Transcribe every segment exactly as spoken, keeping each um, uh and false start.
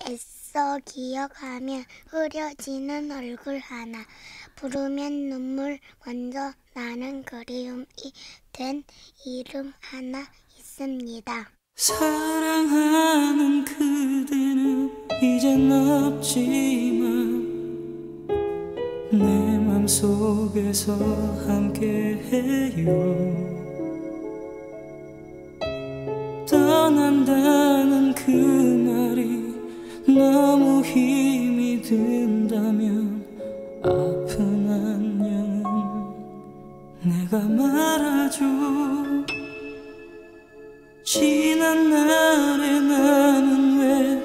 애써 기억하며 흐려지는 얼굴 하나, 부르면 눈물 먼저 나는 그리움이 된 이름 하나 있습니다. 사랑하는 그대는 이젠 없지만 내 맘속에서 함께해요. 떠난다는 그 말이 너무 힘이 든다면 아픈 안녕은 내가 말아줘. 지난 날에 나는 왜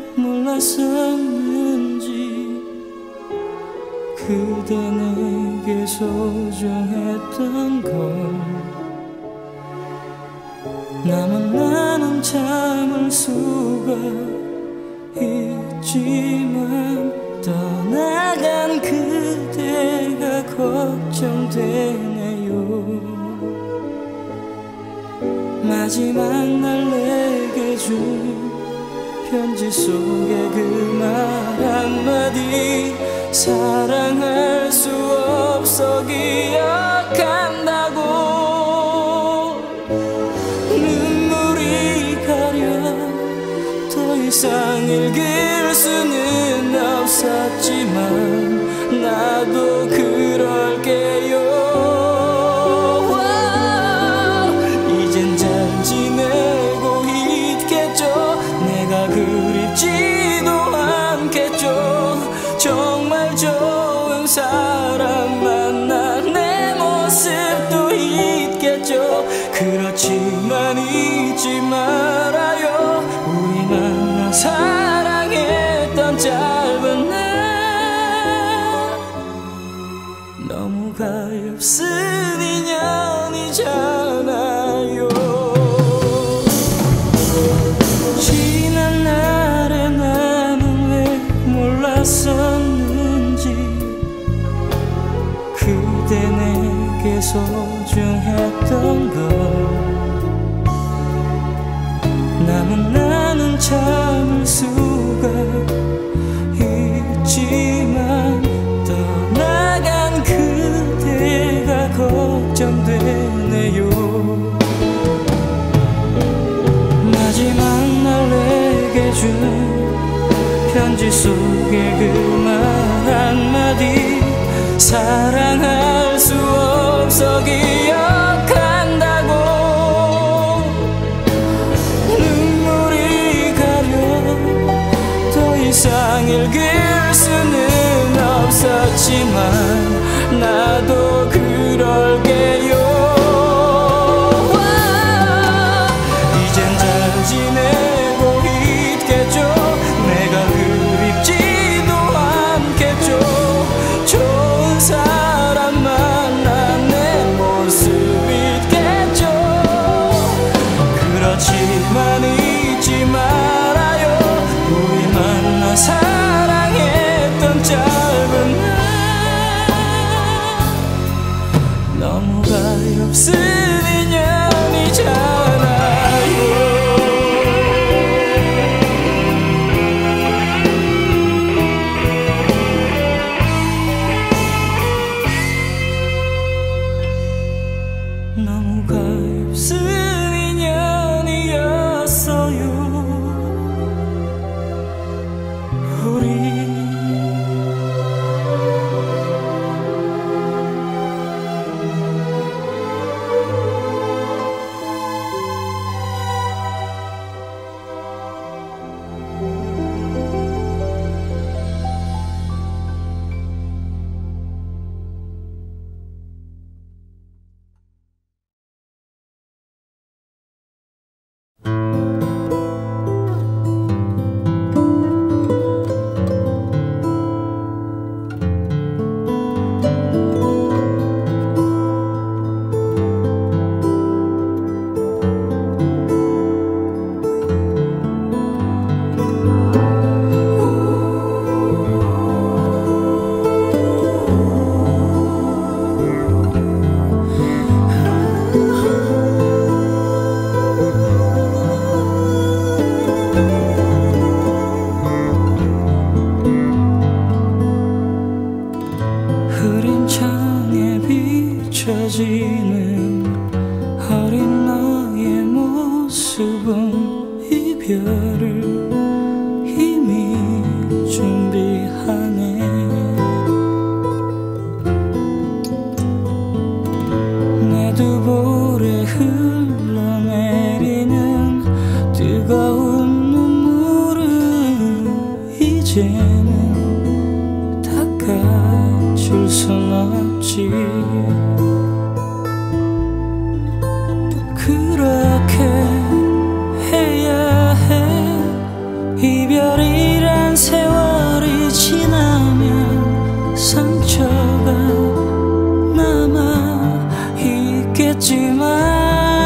몰랐었는지 그대 내게 소중했던 걸 남은 나는 참을 수가 있지만 떠나간 그대가 걱정되네요. 마지막 날 내게 준 편지 속에 그 말 한마디 사랑할 수 없어 기억한다고 눈물이 가려 더 이상 읽을 수는 없었지만 나도 그럴게요. 이젠 잘 지내고 있겠죠. 내가 그립지도 않겠죠. 정말 좋은 사람 만나 내 모습도 있겠죠. 그렇지만 잊지 말아요. 우리 만나 사랑했던 짧은 날 너무 가엾은 인연이잖아요. 지난 날에 나는 왜 몰랐었는지 그대 내게 소중했던 걸 남은 나는 참을 수가 있지만 떠나간 그대가 걱정되네요. 마지막 날 내게 준 편지 속에 그 말 한마디 사랑할 수 없어 기억한다고 눈물이 가려 더 이상 읽을 수는 없었지만 나도 그럴게요. 이젠 잘 지내고 있겠죠. 내가 그립지도 않겠죠. 좋은 사람 만나 내 모습 있겠죠. 그렇지만 잊지 말아요. 우리 만나 사랑했던 짧은 날 너무 가엾은 인연이잖아요. 너무 가엾은 인연이었어요. 우리 이제는 닦아줄 순 없지. 그렇게 해야 해. 이별이란 세월이 지나면 상처가 남아 있겠지만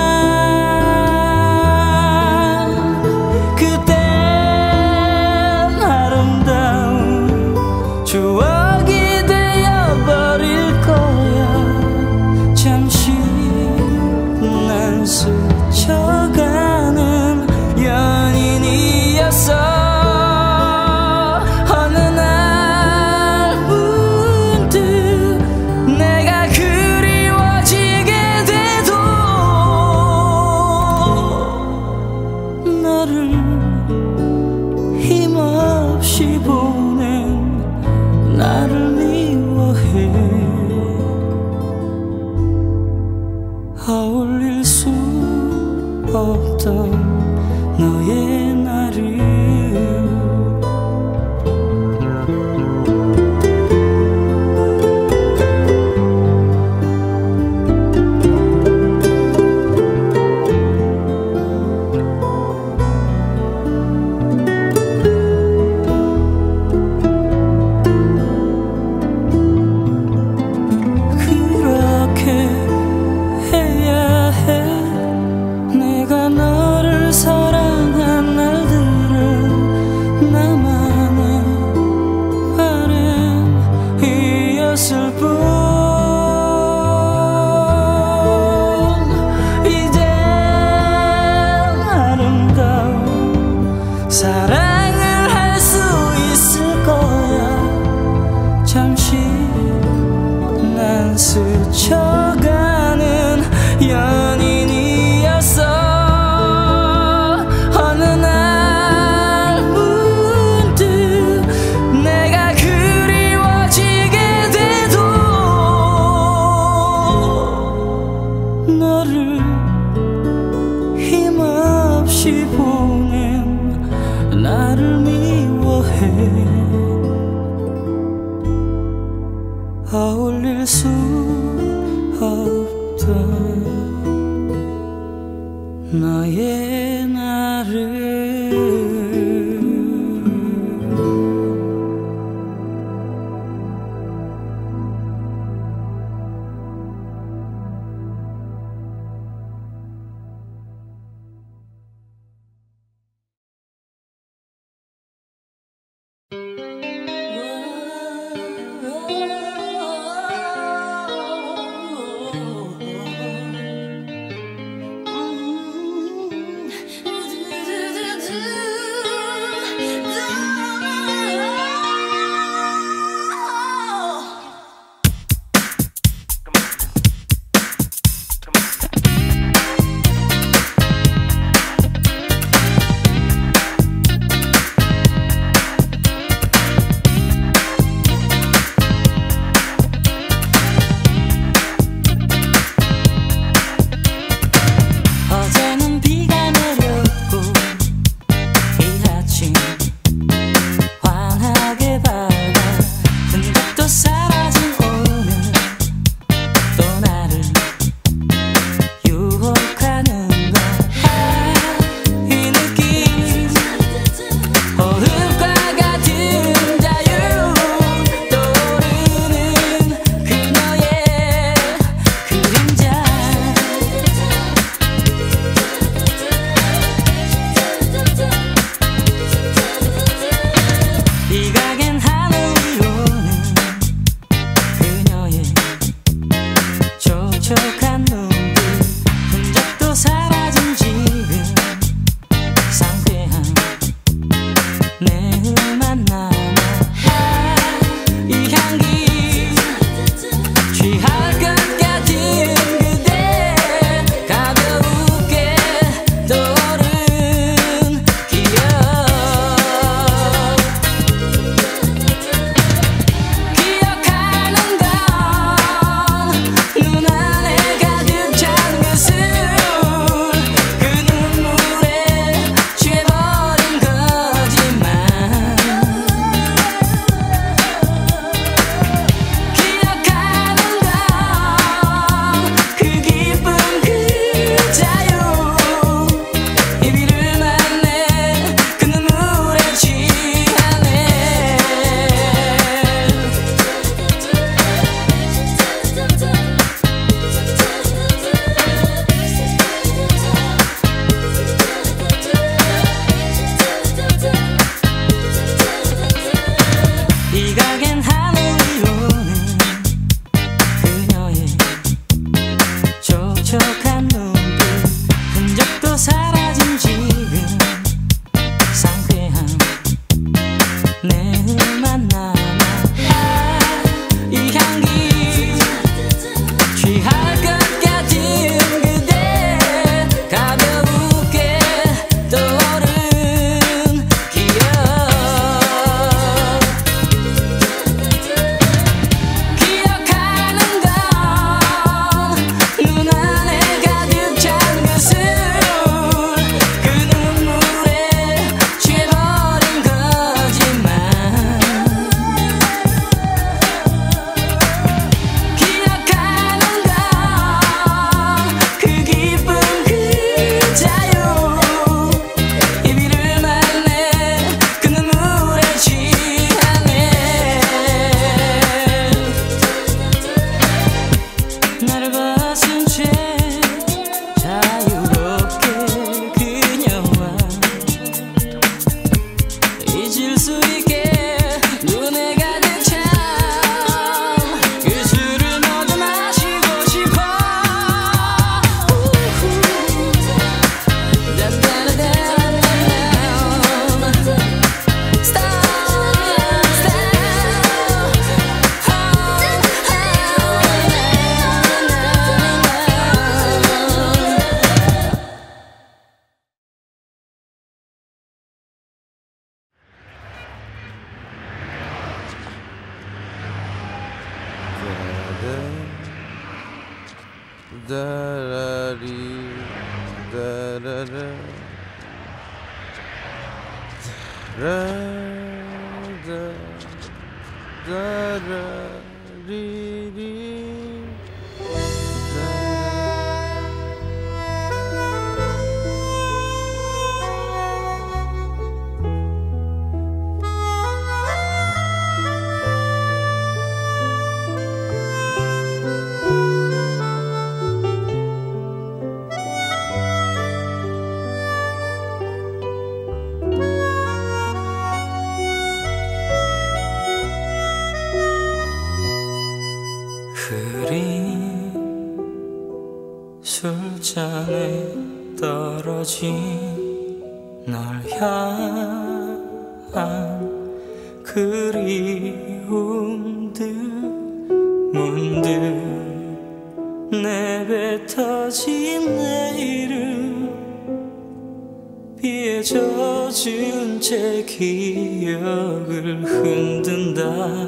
추억이 되어버릴 거야. 잠시 난 스쳐가는 연인이었어. 어느 날 문득 내가 그리워지게 돼도 너를 힘없이 보낸 나를 미워해. 어울릴 수 없던 너의 나를 사랑을 할 수 있을 거야. 잠시 난 스쳐가는 연인이었어. 어느 날 문득 내가 그리워지게 돼도 너를 힘없이 보낸 나를 미워해. 어울릴 수 없던 너의 나를 잊을 수 있게 눈에 가득 찬 그 술을 모두 마시고 싶어. 다라리 다라라 다라다 다라리리 그린 술잔에 떨어진 널 향한 그리움들 문득 내뱉어진 내일은 비에 젖은 채 기억을 흔든다.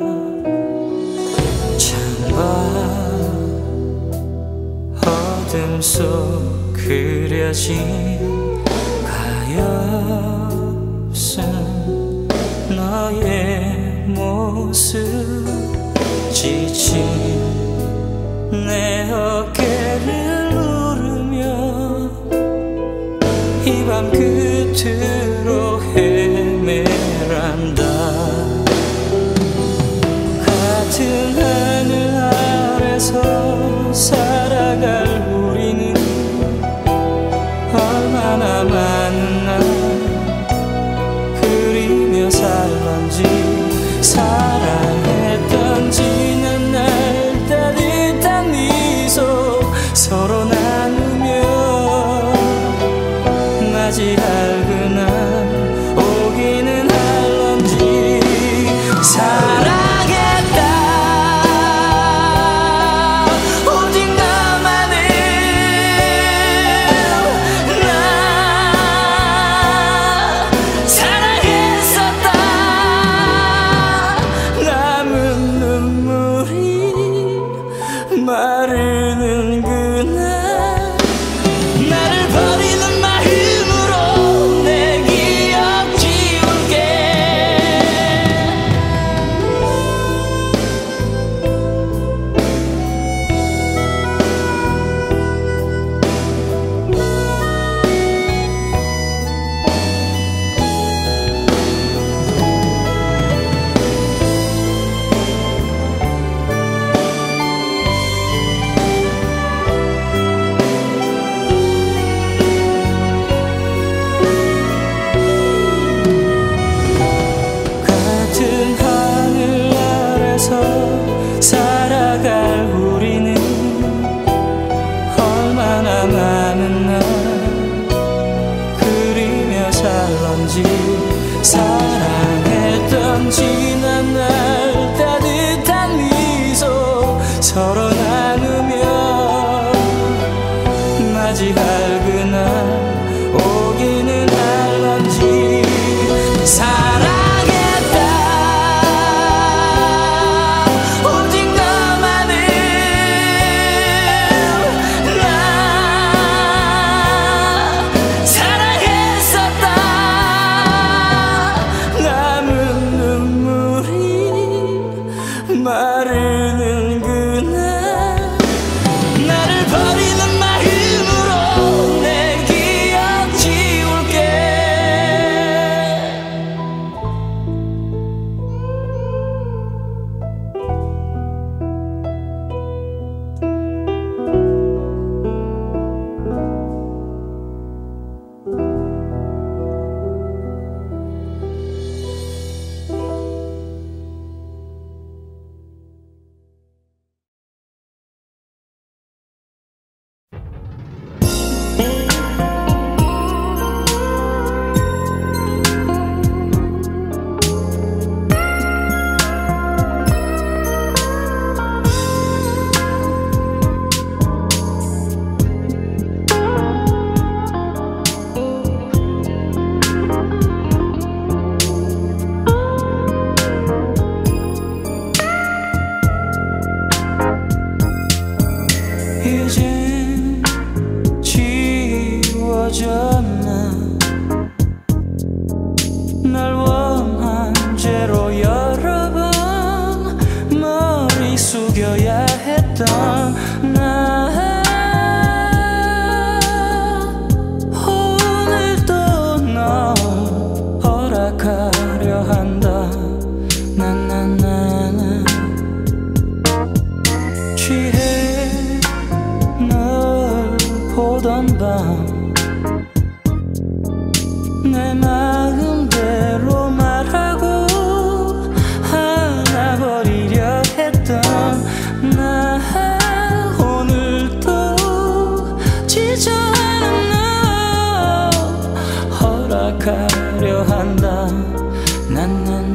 어둠 속 그려진 가엾은 너의 모습 지친 내 어깨를 누르며 이 밤 끝으로 헤매란다. 같은 하늘 아래서 살아갈 우리는 얼마나 많은 날 그리며 살던지 사랑했던 지난 날 따뜻한 미소 서로 나누며 맞이할 그날 오기는 할런지. 사랑했다 오직 너만을 나 사랑했었다. 남은 눈물이 마르는 그날 나를 버리는 마음으로 내 기억 지울게. 같은 하늘 아래서 살아갈 우리는 얼마나 많은 날 그리며 살던지 사랑했던 지난 날 따뜻한 미소 서로 나누며 맞이할 그날 오기는 할런지. 사랑했다 오직 너만을 나 사랑했었다. 남은 눈물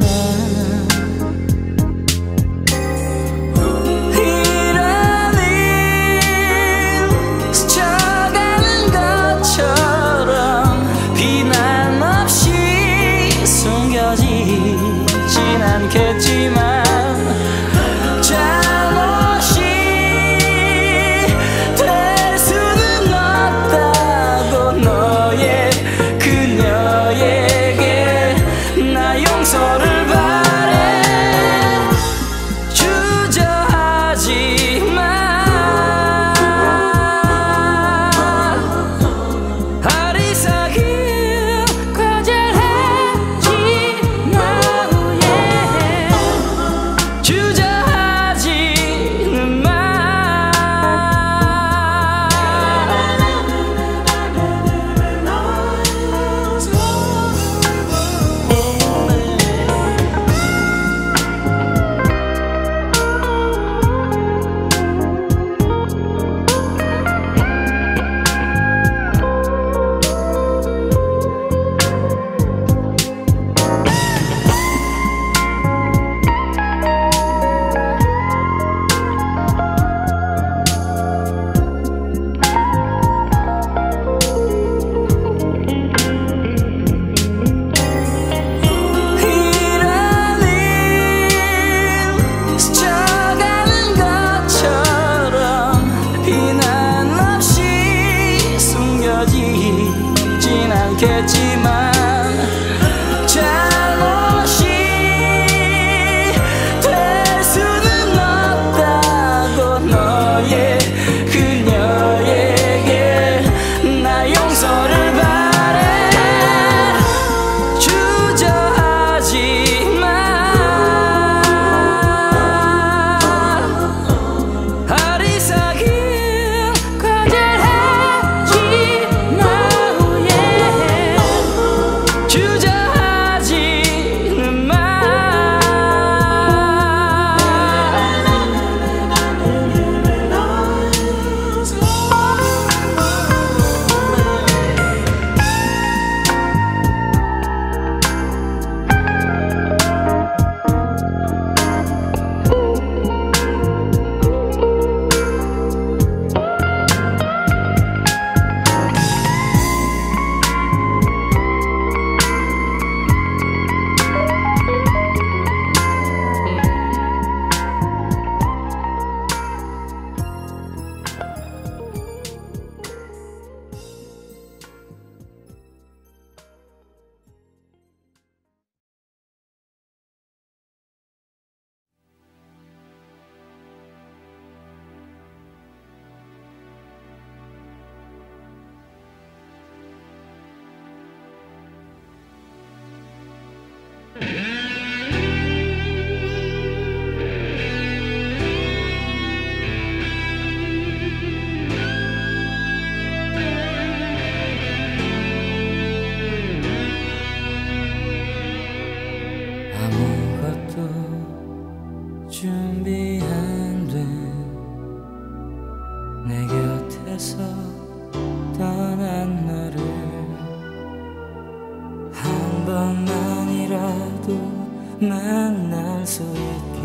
만날 수 있길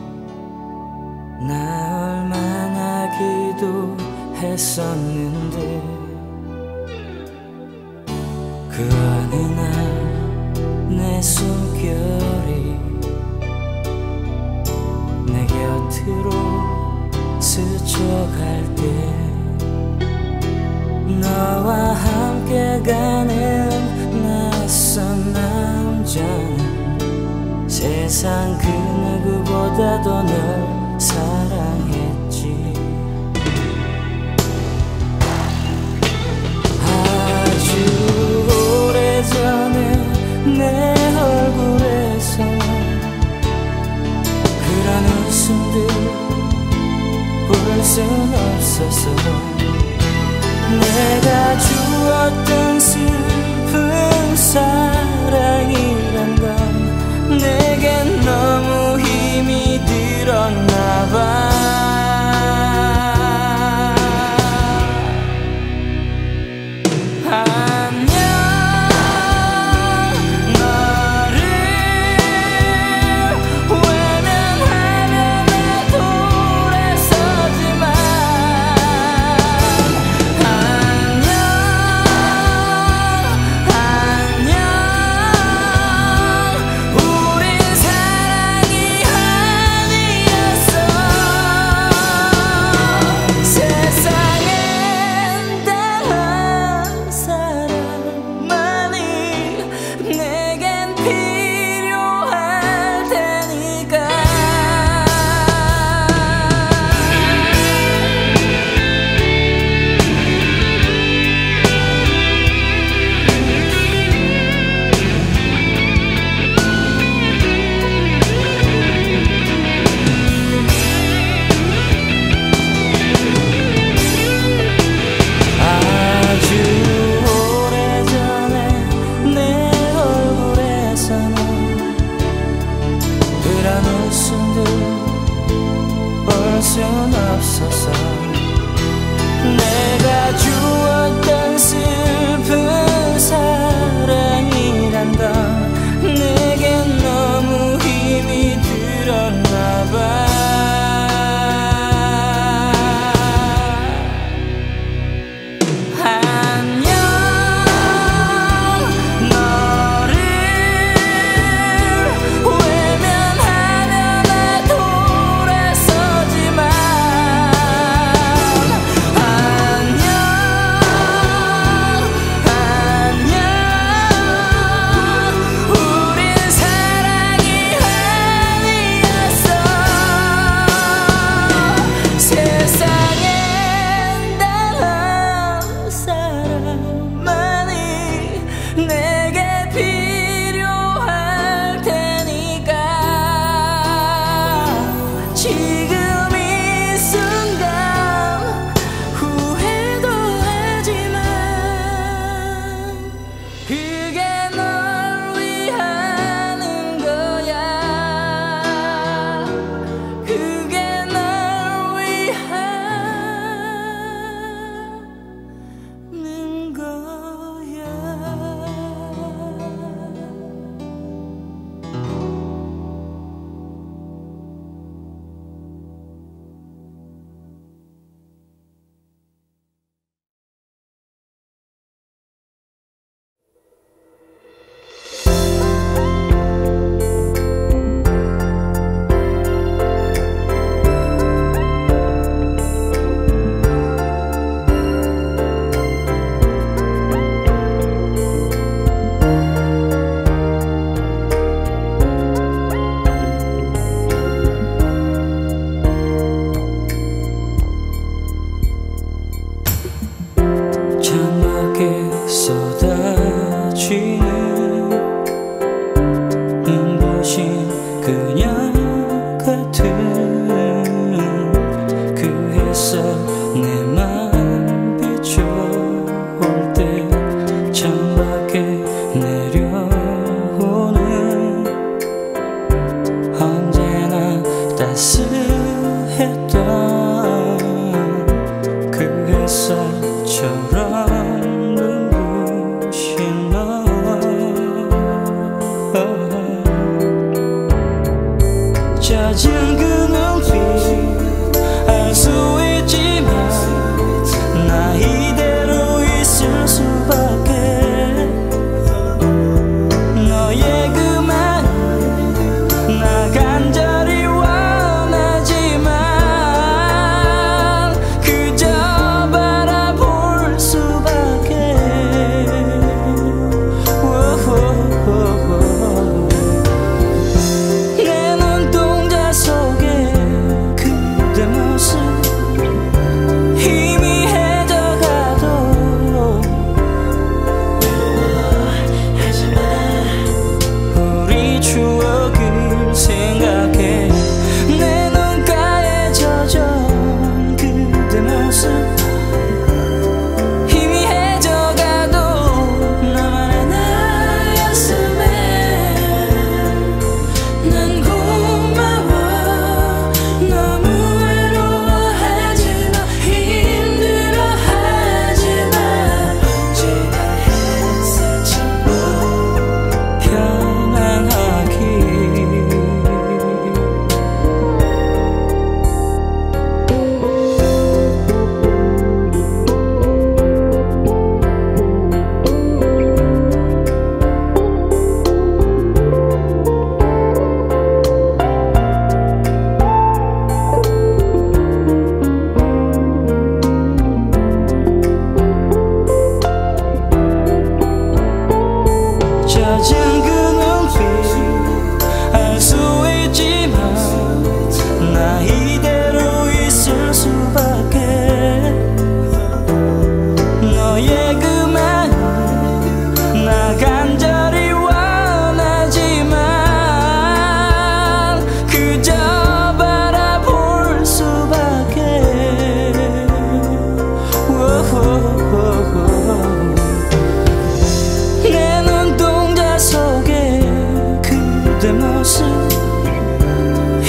나 얼마나 기도했었는데 그 어느 날 내 숨결이 내 곁으로 스쳐갈 때 너와 함께 가는 낯선 남자는 세상 그 누구보다도 널 사랑했지. 아주 오래전에 내 얼굴에서 그런 웃음들 볼 순 없어서 내가 주었던 슬픈 사랑이란 건 내겐 너무 힘이 들었나 봐. 안녕 너를 수도 볼 순 없어서 내가 주었던 슬픈 사랑이란 건 내겐 너무 힘이 들었나 봐.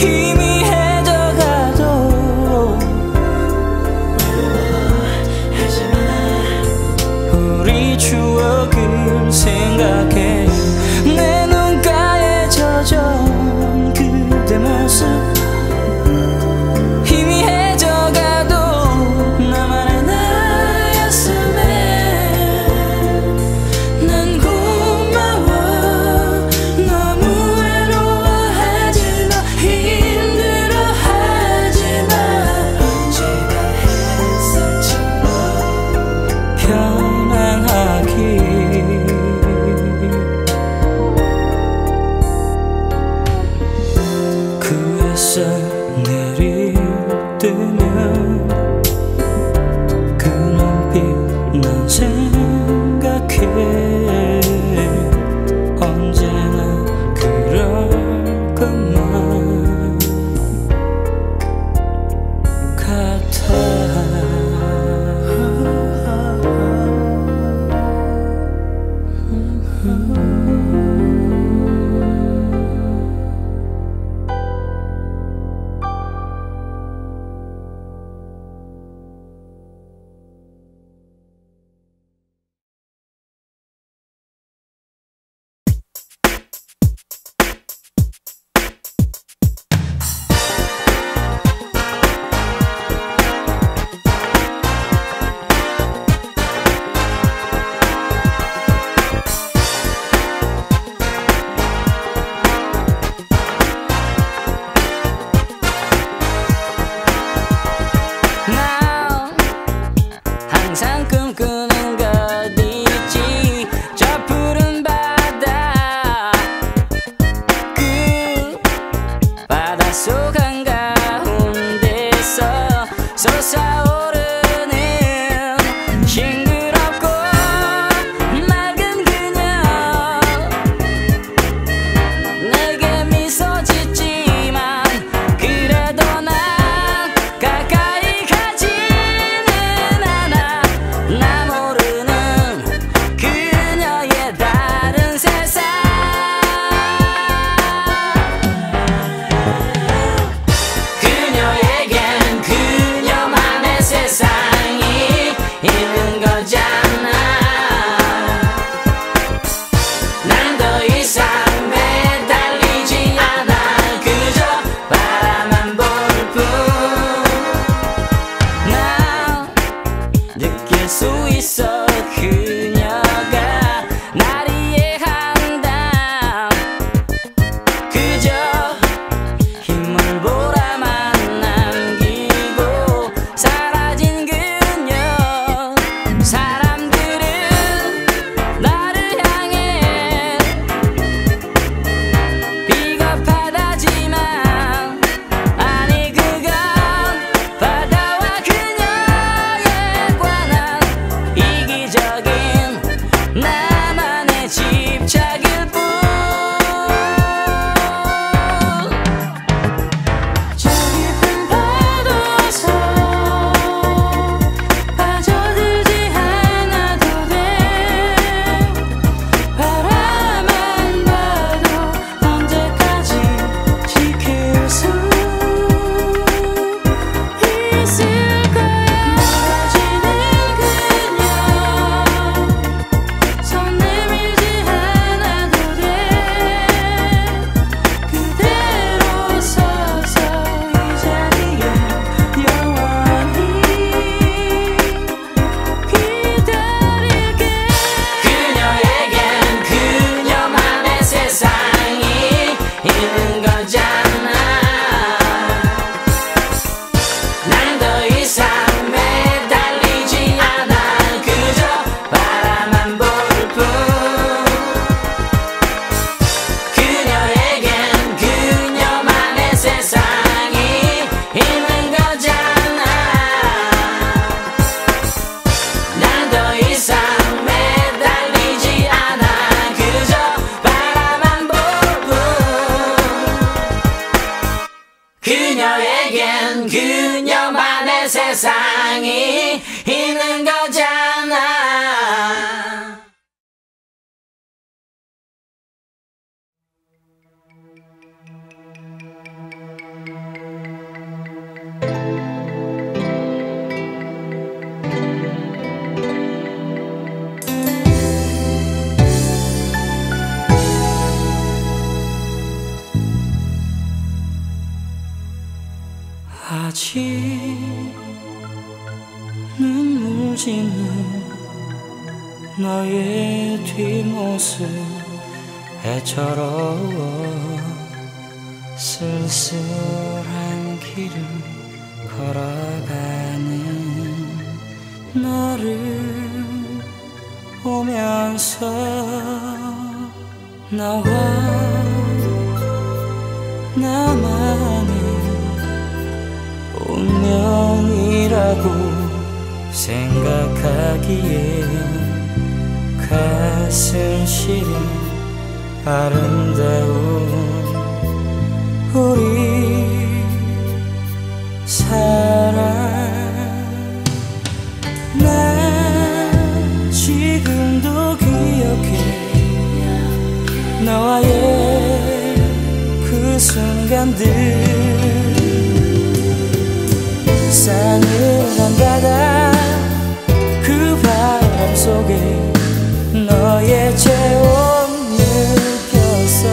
희미해져가도 외로워하지마. 우리 추억을 생각해. 내 눈가에 젖은 그대 모습 희미해져가도 나만의 나였음에 난 고마워. 너무 외로워하지마. 힘들어하지마. 언제가 했을지만 편안하기. 그 햇살 내릴 때면 그 눈빛 난 생각해. 언제나 그럴 것만 같아. 나 항상 꿈꾸는 것 있지. 저 푸른 바다, 그 바닷속 한가운데서 솟아오르는 싱그럽고 맑은 그녀. 내게 미소 짓지만 그래도 난 가까이 가지는 않아. 나 모르는 그녀의 다른 세상. 그녀에겐 그녀만의 세상이 있는 거잖아. 난 더 이상 매달리지 않아. 그저 바라만 볼 뿐. 나 느낄 수 있어. 그녀가 날 이해한다. 그저 힘을 보라만 남기고 사라진 그녀. 사람들은 나를 향해 비겁하다지만 아니 그건 바다와 그녀에 관한 이기적인 나만의 집착일 뿐. 저 깊은 파도에서 빠져들지 않아도 돼. 바라만 봐도 언제까지 지킬 수 있을 거야. 멀어지는 그녀 손 내밀지 않아도 돼. 그대로 서서 이 자리에 영원히 기다릴게. 그녀에겐 그녀만의 세상이 있는 거잖아. 난 더 이상 매달리지 않아. 그저 바라만 볼 뿐. 그녀에겐 그녀만의 세상이 있는 거잖아. 난 더 이상 매달리지 않아. 그저 바라만 볼 뿐. 그녀에겐 그녀만의 세상이 있는 거잖아. 아직 눈물 짓는 너의 뒷모습 애처로워 쓸쓸한 길을 걸어가는 너를 보면서 나와 나만의 운명이라고 생각하기에 가슴 시린 아름다운 우리 사랑 난 지금도 기억해 너와의 그 순간들 싸늘한 바다 그 바람 속에 너의 체온 느꼈어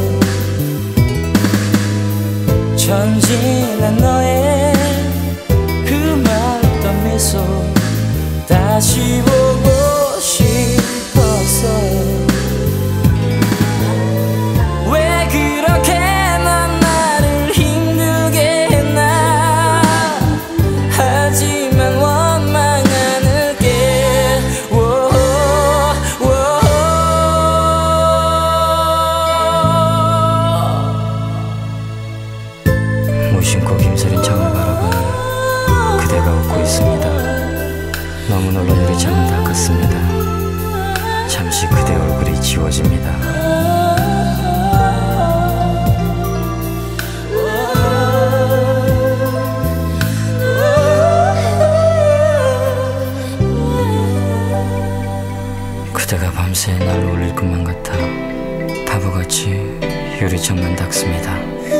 천진한 너의 그 맑던 미소 다시 보고 싶었어 왜 그렇게 넌 나를 힘들게 했나 하지만 원망 않을게 무심코 김서린 창을 바라보니 그대가 웃고 있습니다. 너무 놀라 유리창은 닦았습니다. 잠시 그대 얼굴이 지워집니다. 그대가 밤새 날 울릴 것만 같아 바보같이 유리창만 닦습니다.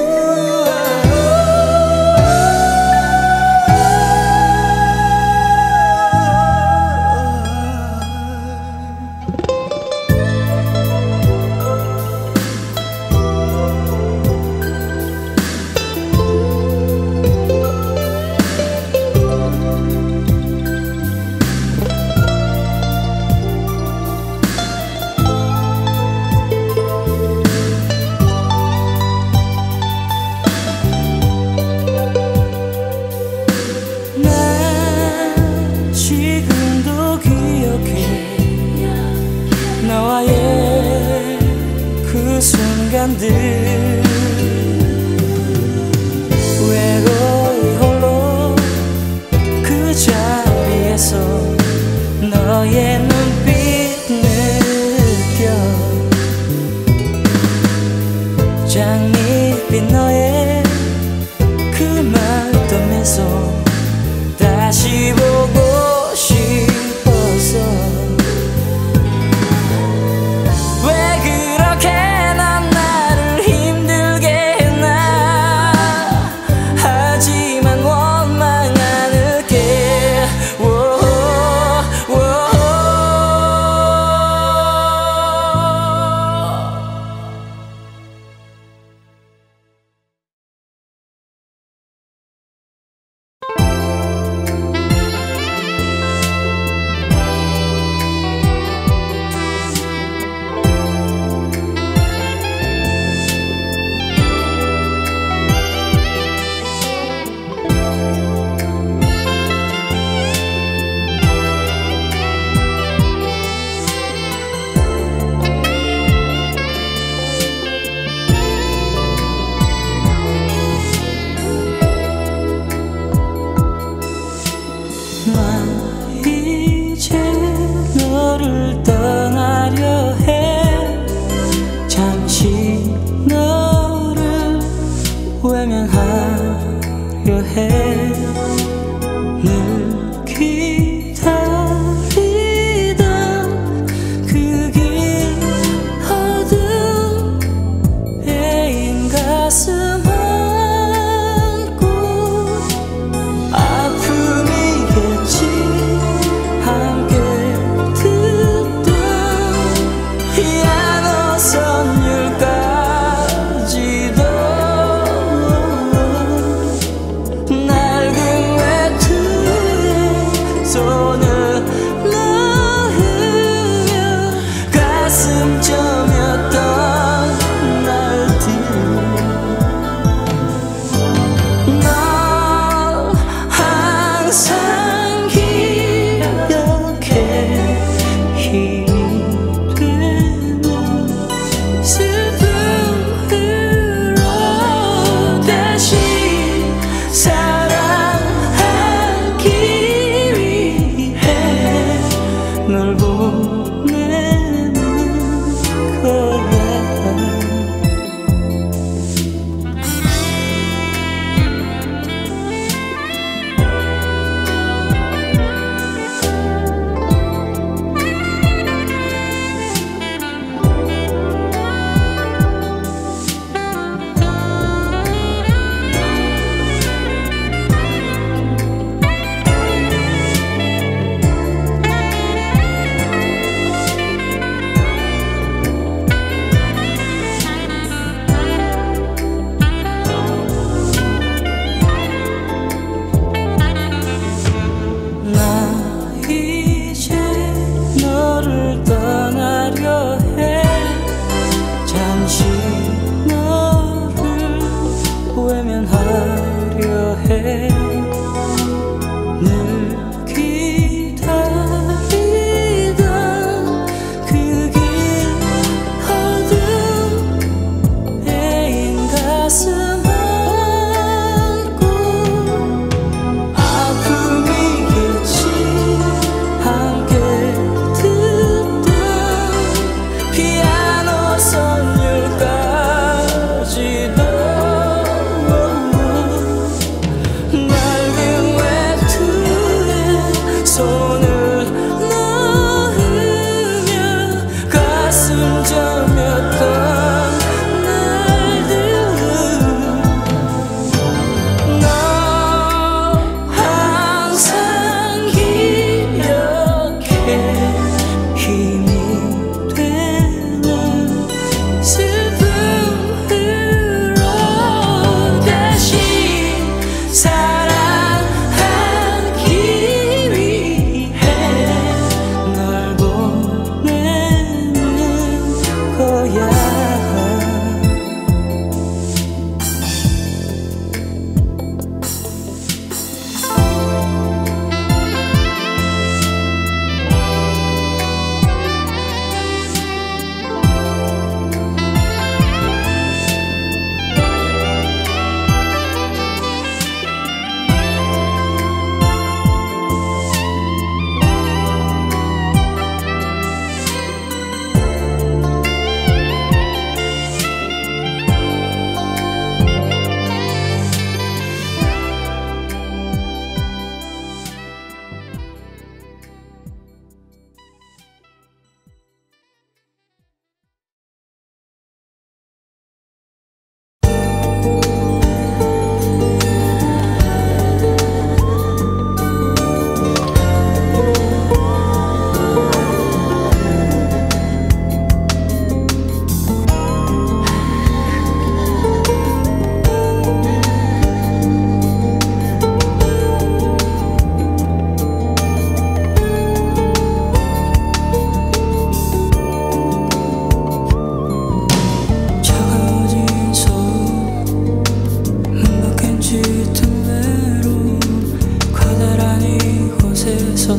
너와의 그 순간들 외로이 홀로 그 자리에서 너의 눈빛 느껴 장밋빛 너의 그 맑던 미소 다시 보고 싶어서 왜 그렇게 넌 나를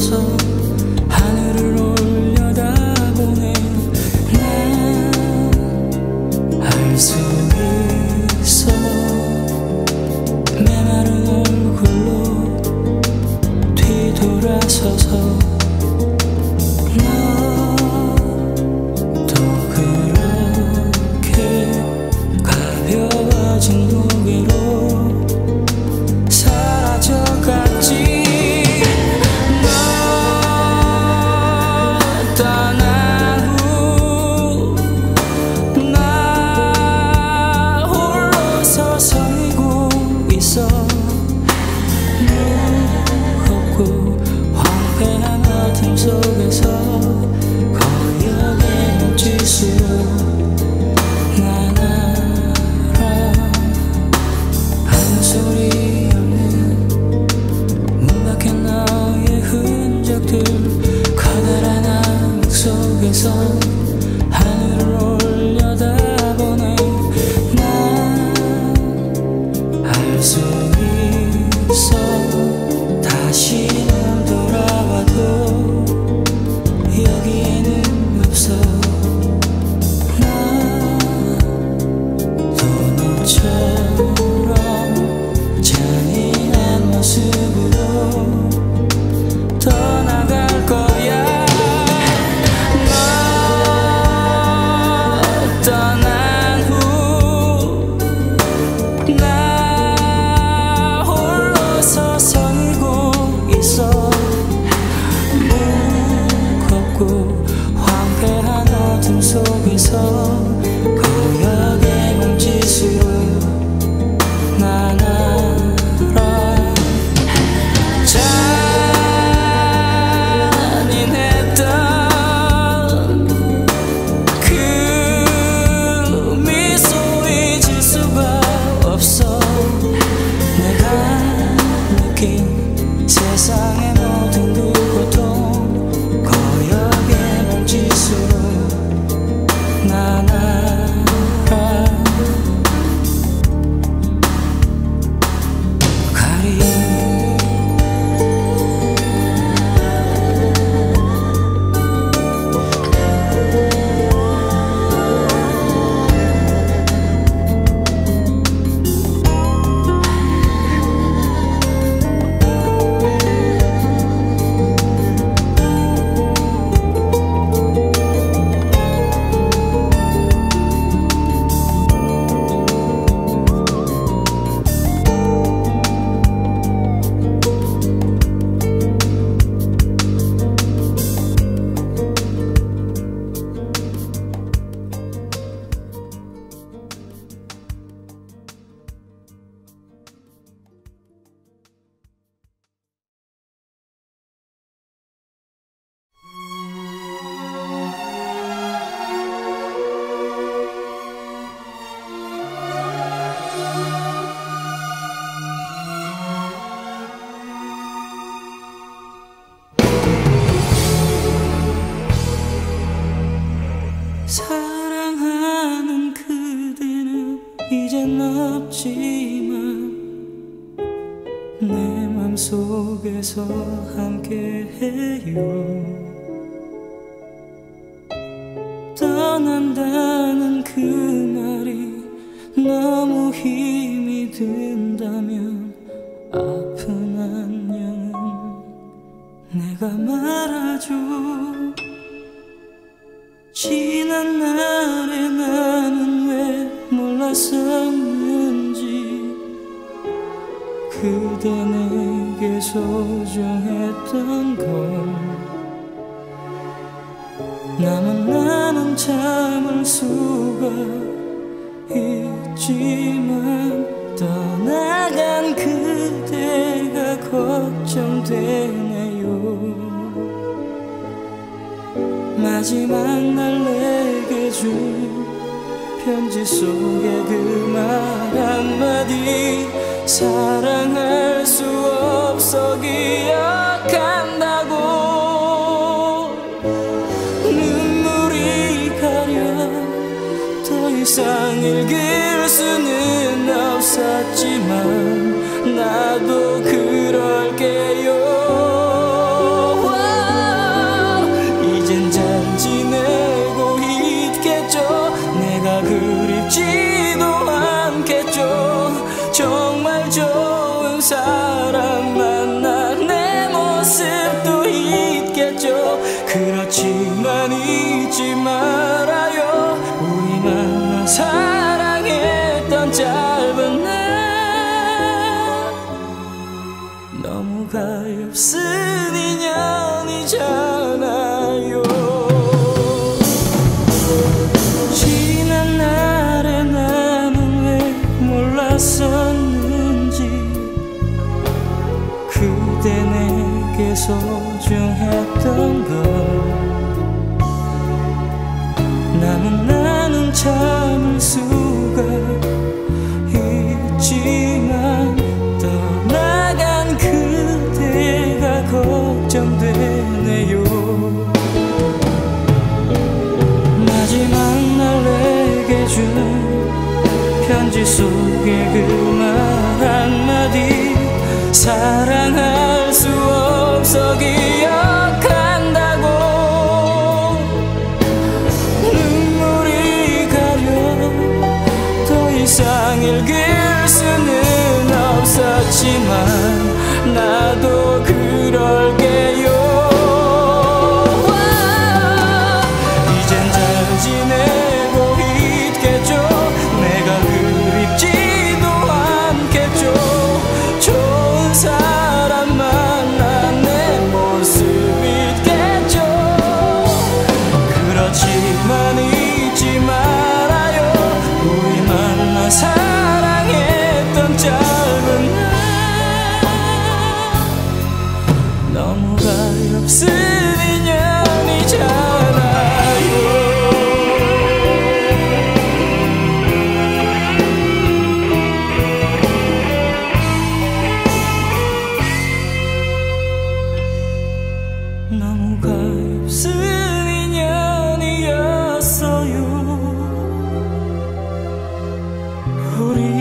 서서 하늘을 올려다보네. 난 알 수 있어. 메마른 얼굴로 뒤돌아서서 너도 그렇게 가벼워진 무게로 사라져갔지. 너 떠난 후 나 홀로 서성이고 있어. 무겁고 황폐한 어둠 속에서 거역의 몸짓으로 난 알아. 아무 소리 없는 문 밖에 너의 흔적들. 커다란 암흑 속에서 하늘을 올려다보네. 난 알 수 있어. 다시는 돌아와도 여기에는 없어. 나도 너처럼 잔인한 모습으로 떠나갈 거야. 너 떠난 후 나 홀로 서성이고 있어. 무겁고 황폐한 어둠 속에서 거역의 몸짓으로 난 알아. 잔인했던 그 미소 잊을 수가 없어. 내가 느낀 세상의 모든 그 고통 거역의 몸짓으로 난 알아. 가리 사랑하는 그대는 이젠 없지만 내 맘속에서 함께해요. 떠난다는 그 말이 너무 힘이 든다면 아픈 안녕은 내가 말아줘. 지난 날에 나는 왜 몰랐었는지. 그대 내게 소중했던 걸 남은 나는 참을 수가 있지만 떠나간 그대가 걱정되네요. 마지막 날 내게 준 편지 속에 그 말 한마디. 사랑할 수 없어 기억한다고. 눈물이 가려 더 이상 읽을 수는 없었지만 나도 그럴게요. 정말 좋은 사람 만나 내 모습도 있겠죠. 그렇지만 잊지 말아요. 우리 만나 사랑했던 짧은 날 너무 가엾은 인연이잖아요. 지난 날의 나는 왜 몰랐었는지 그대 내게 소중했던 걸 나는 나는 참을 수가 있지만 떠나간 그대가 걱정되네요. 마지막 날 내게 준 편지 속에 그 말 한마디 사랑할 수 없어 기억한다고 눈물이 가려 더 이상 읽을 수는 없었지만 나도 그럴게요. 이젠 잘 지내고 있겠죠. 내가 그립지도 않겠죠. 좋은 사람 만나 내 모습 있겠죠. 그렇지만 잊지 말아요. 우리 만나 사랑했던 짧은 날 너무 가엾은 인연이잖아요. 너무 가엾은 인연이었어요. 우리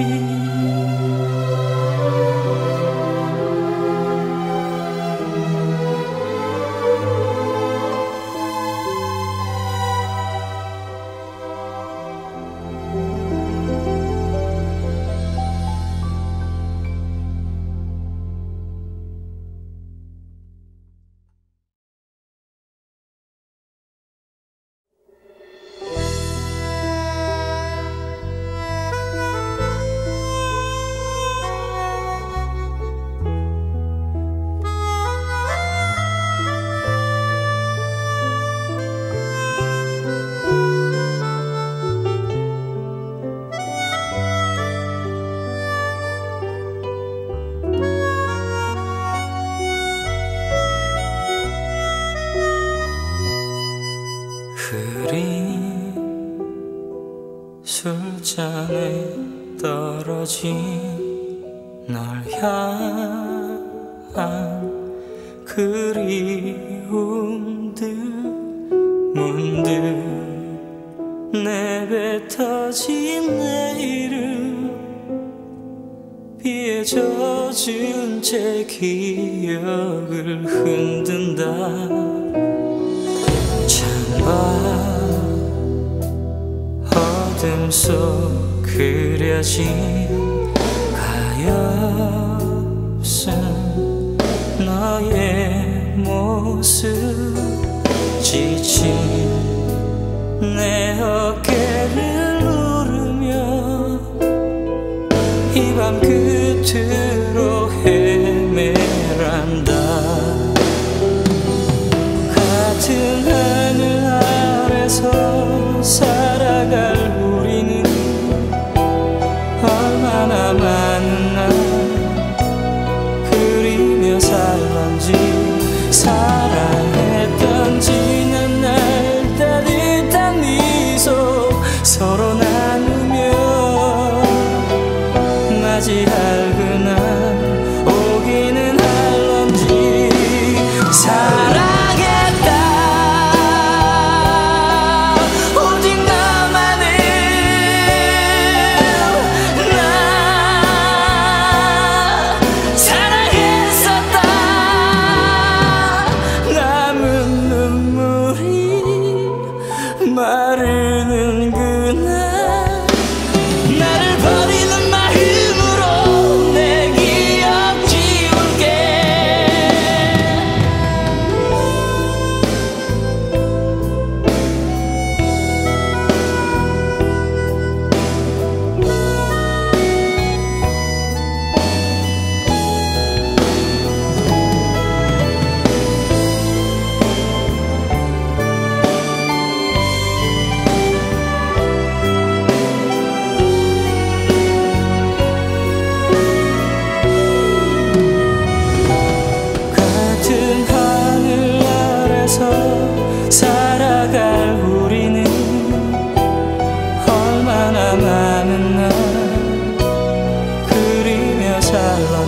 그린 술잔에 떨어진 널 향한 그리움들 문득 내뱉어진 내일은 비에 젖은 채 기억을 흔든다. 어둠 속 그려진 가엾은 너의 모습 지친 내 어깨를 누르며 이 밤 끝으로 헤매란다. 같은 하늘 아래서 살아갈 우리는 얼마나 많은 날 그리며 살던지 사랑했던 지난 날 따뜻한 미소 서로 나누며 맞이할 그날 오기는 할런지 사랑했다. 오직 너만을 나 사랑했었다. 남은 눈물이 마르는 그날 나를 버리는 마음으로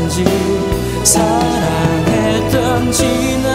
사랑했던지 사랑했던지